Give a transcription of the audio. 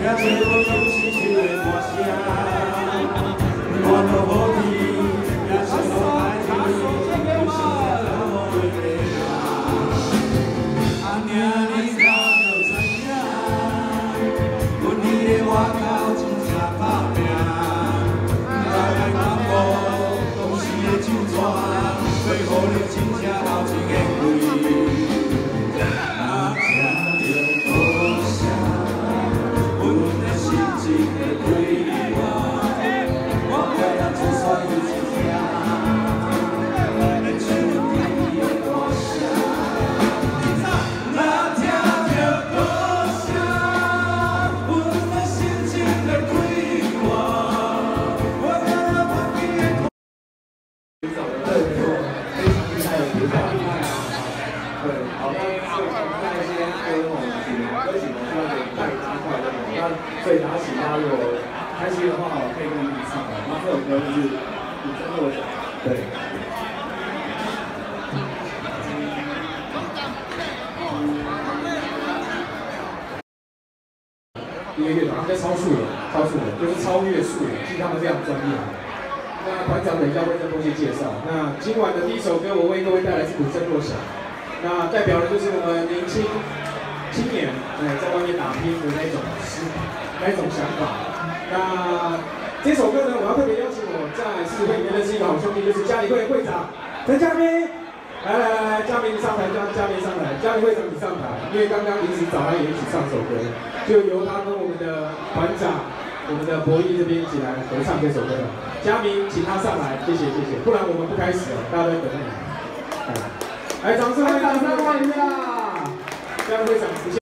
所以大家请大家如果开心的话，可以跟我们一起唱。然后这首歌就是古筝落枕，对。一个乐团，他们在超速的，就是超越速的，其实他们非常专业。那团长等一下会再多些介绍。那今晚的第一首歌，我为各位带来是古筝落枕。那代表的就是我们年轻青年，在外面打拼的那种想法。那这首歌呢，我要特别邀请我在世会里面认识一个好兄弟，就是嘉里会会长陈嘉明。来，嘉明上台，嘉明上台，嘉明会长你上台，因为刚刚临时找他也一起唱首歌，就由他跟我们的团长、我们的博弈这边一起来合唱这首歌。嘉明，请他上来，谢谢，不然我们不开始了，大家都在等你。来，掌声欢迎一下！嘉明会长出现。